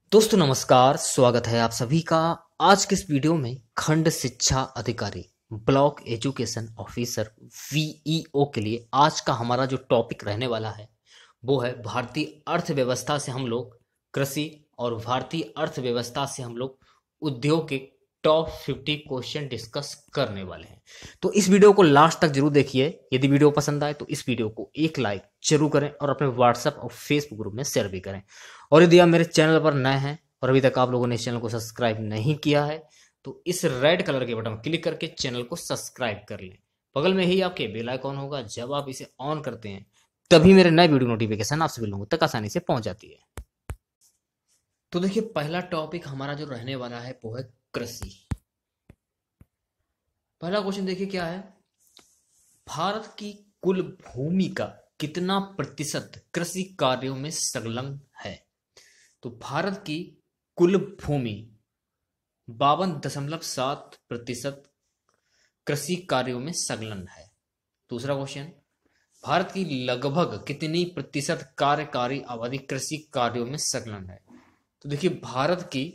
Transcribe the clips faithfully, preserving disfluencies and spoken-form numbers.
दोस्तों नमस्कार, स्वागत है आप सभी का। आज के इस वीडियो में खंड शिक्षा अधिकारी ब्लॉक एजुकेशन ऑफिसर वीईओ के लिए आज का हमारा जो टॉपिक रहने वाला है वो है भारतीय अर्थव्यवस्था से हम लोग कृषि और भारतीय अर्थव्यवस्था से हम लोग उद्योग के टॉप फिफ्टी क्वेश्चन डिस्कस करने वाले हैं। तो इस वीडियो को लास्ट तक जरूर देखिए। यदि वीडियो पसंद आए तो इस वीडियो को एक लाइक जरूर करें और अपने व्हाट्सएप और फेसबुक ग्रुप में शेयर भी करें। और यदि आप मेरे चैनल पर नए हैं और अभी तक आप लोगों ने इस चैनल को सब्सक्राइब नहीं किया है तो इस रेड कलर के बटन क्लिक करके चैनल को सब्सक्राइब कर लें। बगल में ही आपके बेल आइकॉन होगा, जब आप इसे ऑन करते हैं तभी मेरे नए वीडियो नोटिफिकेशन आप सभी लोगों तक आसानी से पहुंच जाती है। तो देखिए, पहला टॉपिक हमारा जो रहने वाला है वो है कृषि। पहला क्वेश्चन देखिए क्या है, भारत की कुल भूमि का कितना प्रतिशत कृषि कार्यों में संलग्न है? तो भारत की कुल भूमि बावन दशमलव सात प्रतिशत कृषि कार्यों में संलग्न है। दूसरा क्वेश्चन, भारत की लगभग कितनी प्रतिशत कार्यकारी आबादी कृषि कार्यों में संलग्न है? तो देखिए, भारत की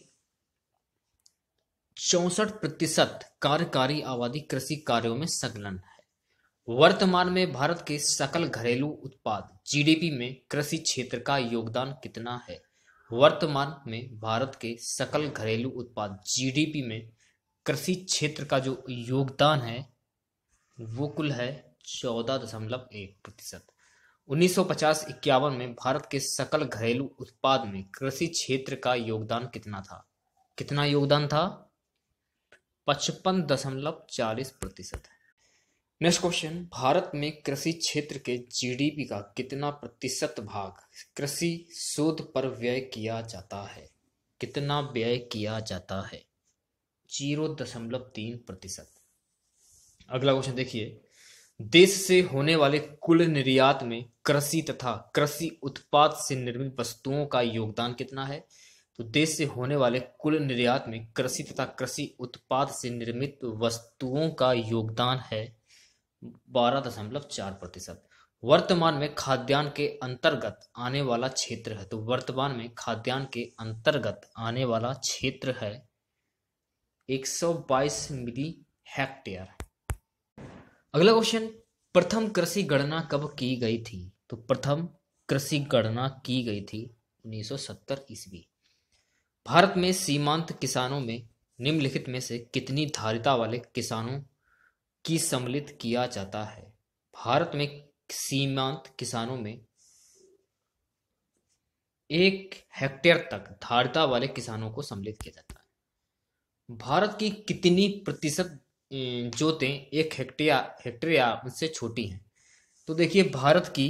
चौसठ प्रतिशत कार्यकारी आबादी कृषि कार्यों में संलग्न है। वर्तमान में भारत के सकल घरेलू उत्पाद जीडीपी में कृषि क्षेत्र का योगदान कितना है? वर्तमान में भारत के सकल घरेलू उत्पाद जीडीपी में कृषि क्षेत्र का जो योगदान है वो कुल है चौदह दशमलव एक प्रतिशत। उन्नीस सौ पचास इक्यावन में भारत के सकल घरेलू उत्पाद में कृषि क्षेत्र का योगदान कितना था? कितना योगदान था? पचपन दशमलव चालीस प्रतिशत है। नेक्स्ट क्वेश्चन, भारत में कृषि क्षेत्र के जीडीपी का कितना प्रतिशत भाग कृषि शोध पर व्यय किया जाता है? कितना व्यय किया जाता है? जीरो दशमलव तीन प्रतिशत। अगला क्वेश्चन देखिए, देश से होने वाले कुल निर्यात में कृषि तथा कृषि उत्पाद से निर्मित वस्तुओं का योगदान कितना है? तो देश से होने वाले कुल निर्यात में कृषि तथा कृषि उत्पाद से निर्मित वस्तुओं का योगदान है बारह दशमलव चार प्रतिशत। वर्तमान में खाद्यान्न के अंतर्गत आने वाला क्षेत्र है, तो वर्तमान में खाद्यान्न के अंतर्गत आने वाला क्षेत्र है एक सौ बाईस मिली हेक्टेयर। अगला क्वेश्चन, प्रथम कृषि गणना कब की गई थी? तो प्रथम कृषि गणना की गई थी उन्नीस सौ सत्तर ईस्वी। भारत में सीमांत किसानों में निम्नलिखित में से कितनी धारिता वाले किसानों की सम्मिलित किया जाता है? भारत में सीमांत किसानों में एक हेक्टेयर तक धारिता वाले किसानों को सम्मिलित किया जाता है। भारत की कितनी प्रतिशत जोतें एक हेक्टेयर हेक्टेयर या उससे छोटी हैं? तो देखिए, भारत की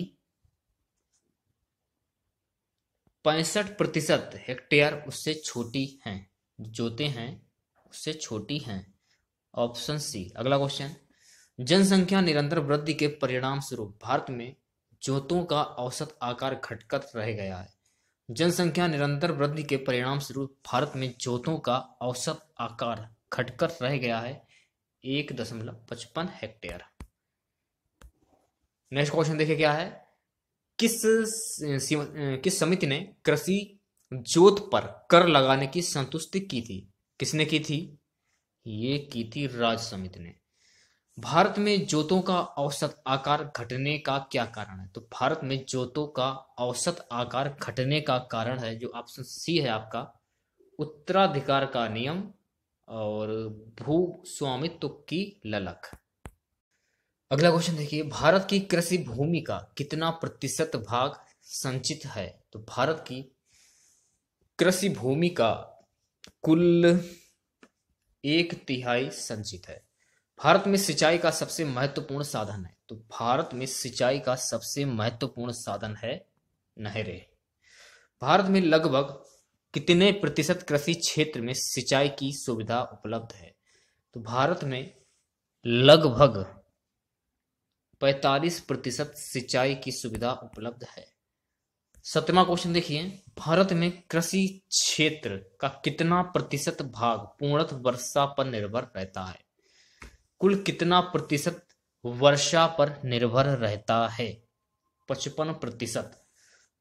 पैंसठ प्रतिशत हेक्टेयर उससे छोटी हैं, जोतें हैं उससे छोटी हैं। Option C. अगला क्वेश्चन, जनसंख्या निरंतर वृद्धि के परिणाम स्वरूप भारत में जोतों का औसत आकार घटकर रह गया है। जनसंख्या निरंतर वृद्धि के परिणाम स्वरूप भारत में जोतों का औसत आकार घटकर रह गया है एक दशमलव पचपन हेक्टेयर। नेक्स्ट क्वेश्चन देखिए क्या है, किस किस समिति ने कृषि जोत पर कर लगाने की संतुष्टि की थी? किसने की थी? ये की थी राज्य समिति ने। भारत में जोतों का औसत आकार घटने का क्या कारण है? तो भारत में जोतों का औसत आकार घटने का कारण है जो ऑप्शन सी है आपका, उत्तराधिकार का नियम और भू स्वामित्व की ललक। अगला क्वेश्चन देखिए, भारत की कृषि भूमि का कितना प्रतिशत भाग संचित है? तो भारत की कृषि भूमि का कुल एक तिहाई संचित है। भारत में सिंचाई का सबसे महत्वपूर्ण साधन है, तो भारत में सिंचाई का सबसे महत्वपूर्ण साधन है नहरें। भारत में लगभग कितने प्रतिशत कृषि क्षेत्र में सिंचाई की सुविधा उपलब्ध है? तो भारत में लगभग पैंतालीस प्रतिशत सिंचाई की सुविधा उपलब्ध है। सत्रहवां क्वेश्चन देखिए, भारत में कृषि क्षेत्र का कितना प्रतिशत भाग पूर्णतः वर्षा पर निर्भर रहता है? कुल कितना प्रतिशत वर्षा पर निर्भर रहता है? पचपन प्रतिशत।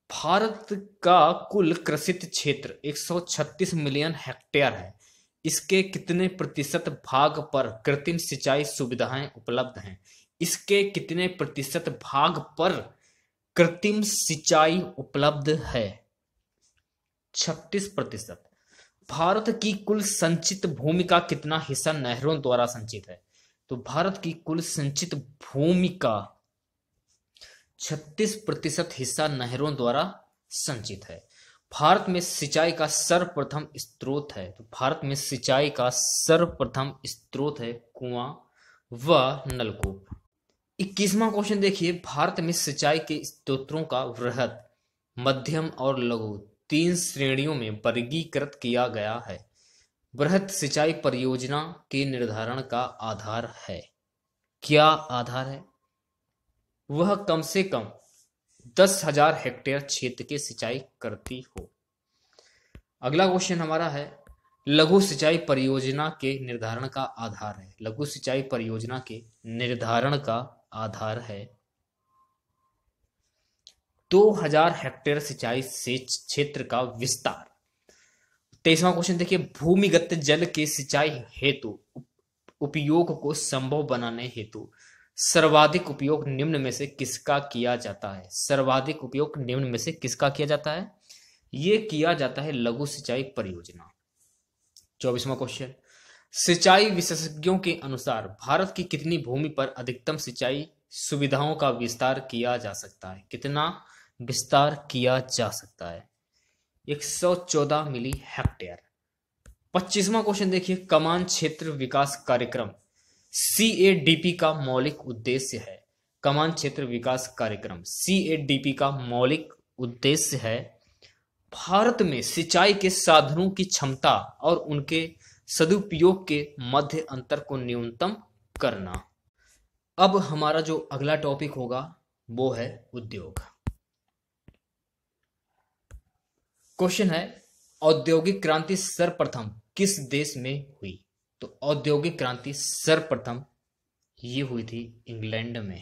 भारत का कुल कृषित क्षेत्र एक सौ छत्तीस मिलियन हेक्टेयर है। इसके कितने प्रतिशत भाग पर कृत्रिम सिंचाई सुविधाएं उपलब्ध हैं? इसके कितने प्रतिशत भाग पर कृत्रिम सिंचाई उपलब्ध है? छत्तीस प्रतिशत। भारत की कुल संचित भूमि का कितना हिस्सा नहरों द्वारा संचित है? तो भारत की कुल संचित भूमि का छत्तीस प्रतिशत हिस्सा नहरों द्वारा संचित है। भारत में सिंचाई का सर्वप्रथम स्रोत है, तो भारत में सिंचाई का सर्वप्रथम स्रोत है कुआं व नलकूप। इक्कीसवां क्वेश्चन देखिए, भारत में सिंचाई के स्रोतों का वृहद, मध्यम और लघु तीन श्रेणियों में वर्गीकृत किया गया है। वृहद सिंचाई परियोजना के निर्धारण का आधार है। क्या आधार है? वह कम से कम दस हजार हेक्टेयर क्षेत्र की सिंचाई करती हो। अगला क्वेश्चन हमारा है, लघु सिंचाई परियोजना के निर्धारण का आधार है। लघु सिंचाई परियोजना के निर्धारण का आधार है दो हजार हेक्टेयर सिंचाई से क्षेत्र का विस्तार। तेईसवां क्वेश्चन देखिए, भूमिगत जल के सिंचाई हेतु उपयोग को संभव बनाने हेतु सर्वाधिक उपयोग निम्न में से किसका किया जाता है? सर्वाधिक उपयोग निम्न में से किसका किया जाता है? यह किया जाता है लघु सिंचाई परियोजना। चौबीसवां क्वेश्चन, सिंचाई विशेषज्ञों के अनुसार भारत की कितनी भूमि पर अधिकतम सिंचाई सुविधाओं का विस्तार किया जा सकता है? कितना विस्तार किया जा सकता है? एक सौ चौदह मिली हेक्टेयर। पच्चीसवां क्वेश्चन देखिए, कमान क्षेत्र विकास कार्यक्रम सी ए डी पी का मौलिक उद्देश्य है। कमान क्षेत्र विकास कार्यक्रम सी ए डी पी का मौलिक उद्देश्य है भारत में सिंचाई के साधनों की क्षमता और उनके सदुपयोग के मध्य अंतर को न्यूनतम करना। अब हमारा जो अगला टॉपिक होगा वो है उद्योग। क्वेश्चन है, औद्योगिक क्रांति सर्वप्रथम किस देश में हुई? तो औद्योगिक क्रांति सर्वप्रथम ये हुई थी इंग्लैंड में।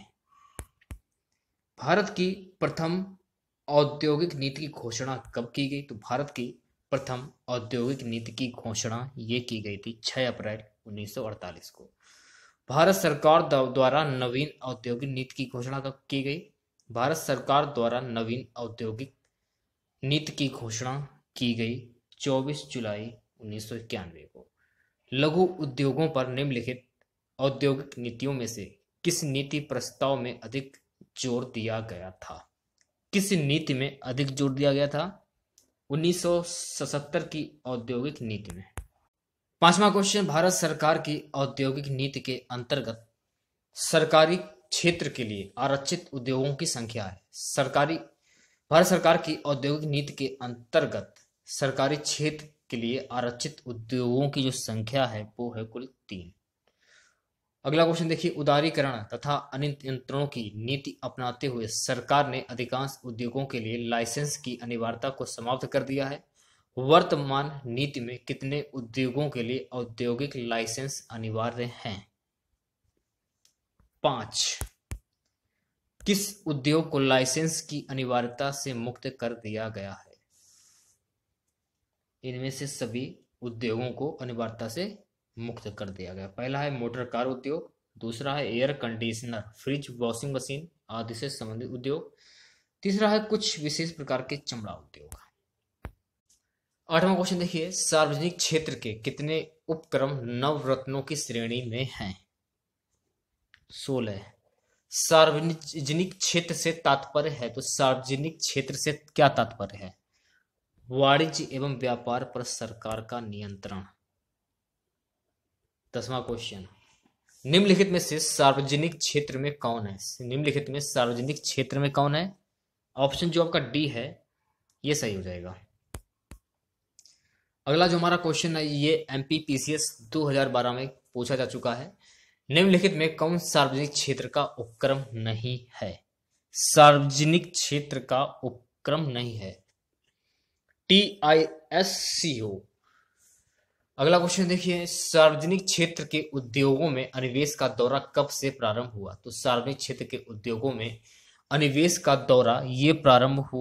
भारत की प्रथम औद्योगिक नीति की घोषणा कब की गई? तो भारत की प्रथम औद्योगिक नीति की घोषणा ये की गई थी छह अप्रैल उन्नीस सौ अड़तालीस को। भारत सरकार द्वारा नवीन औद्योगिक नीति की घोषणा कब की गई? भारत सरकार द्वारा नवीन औद्योगिक नीति की घोषणा की गई चौबीस जुलाई उन्नीस सौ इक्यानवे को। लघु उद्योगों पर निम्नलिखित औद्योगिक नीतियों में से किस नीति प्रस्ताव में अधिक जोर दिया गया था? किस नीति में अधिक जोर दिया गया था? उन्नीस सौ सतहत्तर की औद्योगिक नीति में। पांचवा क्वेश्चन, भारत सरकार की औद्योगिक नीति के अंतर्गत सरकारी क्षेत्र के लिए आरक्षित उद्योगों की संख्या है। सरकारी भारत सरकार की औद्योगिक नीति के अंतर्गत सरकारी क्षेत्र के लिए आरक्षित उद्योगों की जो संख्या है वो है कुल तीन। अगला क्वेश्चन देखिए, उदारीकरण तथा अन्य नियंत्रणों की नीति अपनाते हुए सरकार ने अधिकांश उद्योगों के लिए लाइसेंस की अनिवार्यता को समाप्त कर दिया है। वर्तमान नीति में कितने उद्योगों के लिए औद्योगिक लाइसेंस अनिवार्य हैं? पांच। किस उद्योग को लाइसेंस की अनिवार्यता से मुक्त कर दिया गया है? इनमें से सभी उद्योगों को अनिवार्यता से मुक्त कर दिया गया। पहला है मोटर कार उद्योग, दूसरा है air conditioner, fridge, washing machine आदि से संबंधित उद्योग, तीसरा है कुछ विशेष प्रकार के चमड़ा उद्योग। आठवां क्वेश्चन देखिए, सार्वजनिक क्षेत्र के कितने उपक्रम नवरत्नों की श्रेणी में हैं? सोलह। सार्वजनिक क्षेत्र से तात्पर्य है, तो सार्वजनिक क्षेत्र से क्या तात्पर्य है? वाणिज्य एवं व्यापार पर सरकार का नियंत्रण। दसवां क्वेश्चन, निम्नलिखित में से सार्वजनिक क्षेत्र में कौन है? निम्नलिखित में सार्वजनिक क्षेत्र में कौन है? ऑप्शन जो आपका डी है ये सही हो जाएगा। अगला जो हमारा क्वेश्चन है ये एमपी पीसीएस दो हज़ार बारह में पूछा जा चुका है। निम्नलिखित में कौन सार्वजनिक क्षेत्र का उपक्रम नहीं है? सार्वजनिक क्षेत्र का उपक्रम नहीं है, टी आई एस सी ओ। अगला क्वेश्चन देखिए, सार्वजनिक क्षेत्र के उद्योगों में अनिवेश का दौरा कब से प्रारंभ हुआ? तो सार्वजनिक क्षेत्र के उद्योगों में अनिवेश का दौरा ये प्रारंभ हुआ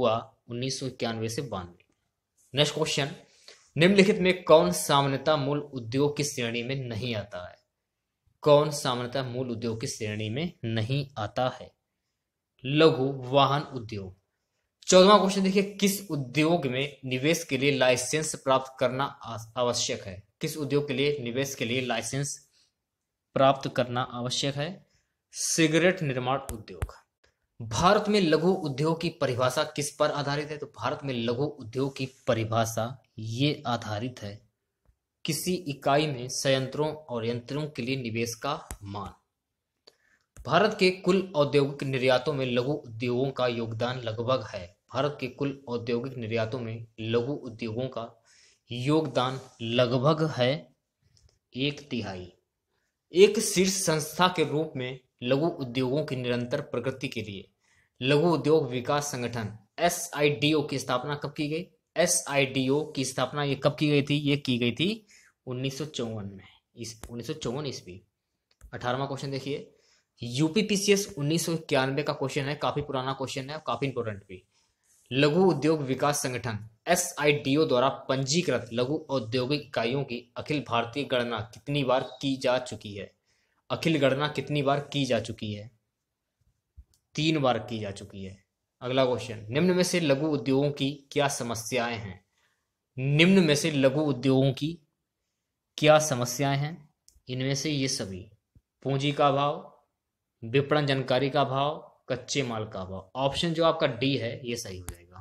उन्नीस सौ इक्यानवे से बानवे। नेक्स्ट क्वेश्चन, निम्नलिखित में कौन सामान्यतः मूल उद्योग की श्रेणी में नहीं आता है? कौन सामान्यतः मूल उद्योग की श्रेणी में नहीं आता है? लघु वाहन उद्योग। चौदहवां क्वेश्चन देखिए, किस उद्योग में निवेश के लिए लाइसेंस प्राप्त करना आवश्यक है? किस उद्योग के लिए निवेश के लिए लाइसेंस प्राप्त करना आवश्यक है? सिगरेट निर्माण उद्योग। भारत में लघु उद्योग की परिभाषा किस पर आधारित है? तो भारत में लघु उद्योग की परिभाषा ये आधारित है किसी इकाई में संयंत्रों और यंत्रों के लिए निवेश का मान। भारत के कुल औद्योगिक निर्यातों में लघु उद्योगों का योगदान लगभग है। भारत के कुल औद्योगिक निर्यातों में लघु उद्योगों का योगदान लगभग है एक तिहाई। एक शीर्ष संस्था के रूप में लघु उद्योगों की निरंतर प्रगति के लिए लघु उद्योग विकास संगठन एस आई डी ओ की स्थापना कब की गई? एस आई डी ओ की स्थापना ये कब की गई थी? ये की गई थी उन्नीस सौ चौवन में, इस उन्नीस सौ चौवन ईस्वी। अठारहवां क्वेश्चन देखिए, यूपी पी सी एस उन्नीस सौ इक्यानवे का क्वेश्चन है, काफी पुराना क्वेश्चन है, काफी इंपोर्टेंट भी। लघु उद्योग विकास संगठन एस आई डी ओ द्वारा पंजीकृत लघु औद्योगिक इकाइयों की अखिल भारतीय गणना कितनी बार की जा चुकी है? अखिल गणना कितनी बार की जा चुकी है? तीन बार की जा चुकी है। अगला क्वेश्चन, निम्न में से लघु उद्योगों की क्या समस्याएं हैं? निम्न में से लघु उद्योगों की क्या समस्याएं हैं? इनमें से ये सभी, पूंजी का अभाव, विपणन जानकारी का अभाव, कच्चे माल का अभाव। ऑप्शन जो आपका डी है ये सही हो जाएगा।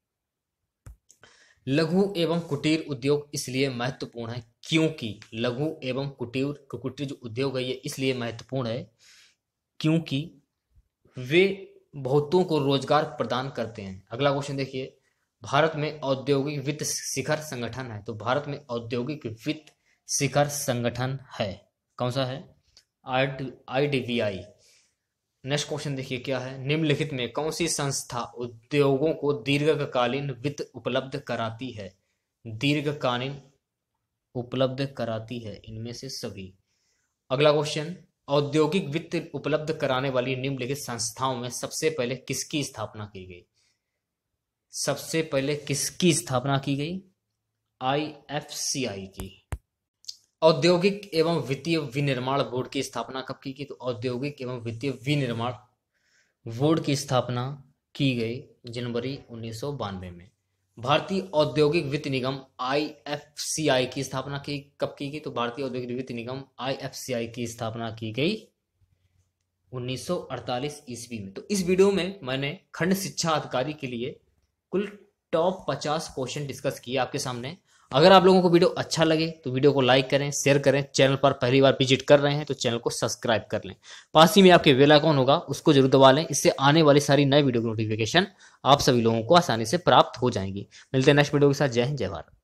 लघु एवं कुटीर उद्योग इसलिए महत्वपूर्ण है क्योंकि लघु एवं कुटीर कुटीर जो उद्योग है ये इसलिए महत्वपूर्ण है क्योंकि वे बहुतों को रोजगार प्रदान करते हैं। अगला क्वेश्चन देखिए, भारत में औद्योगिक वित्त शिखर संगठन है, तो भारत में औद्योगिक वित्त शिखर संगठन है, कौन सा है? I D B I. Next question देखिए क्या है, निम्नलिखित में कौन सी संस्था उद्योगों को दीर्घकालीन वित्त उपलब्ध कराती है? दीर्घकालीन उपलब्ध कराती है, इनमें से सभी। अगला क्वेश्चन, औद्योगिक वित्त उपलब्ध कराने वाली निम्नलिखित संस्थाओं में सबसे पहले किसकी स्थापना की गई? सबसे पहले किसकी स्थापना की गई? आई एफ सी आई की। औद्योगिक एवं वित्तीय विनिर्माण बोर्ड की स्थापना कब की गई? तो औद्योगिक एवं वित्तीय विनिर्माण बोर्ड की स्थापना की गई जनवरी उन्नीस सौ बानवे में। भारतीय औद्योगिक वित्त निगम आई एफ सी आई की स्थापना की कब की गई? तो भारतीय औद्योगिक वित्त निगम आई एफ सी आई की स्थापना की गई उन्नीस सौ अड़तालीस ईस्वी में। तो इस वीडियो में मैंने खंड शिक्षा अधिकारी के लिए कुल टॉप पचास क्वेश्चन डिस्कस किए आपके सामने। अगर आप लोगों को वीडियो अच्छा लगे तो वीडियो को लाइक करें, शेयर करें। चैनल पर पहली बार विजिट कर रहे हैं तो चैनल को सब्सक्राइब कर लें। पास ही में आपके बेल आइकन होगा, उसको जरूर दबा लें। इससे आने वाली सारी नई वीडियो की नोटिफिकेशन आप सभी लोगों को आसानी से प्राप्त हो जाएंगी। मिलते हैं नेक्स्ट वीडियो के साथ। जय हिंद, जय भारत।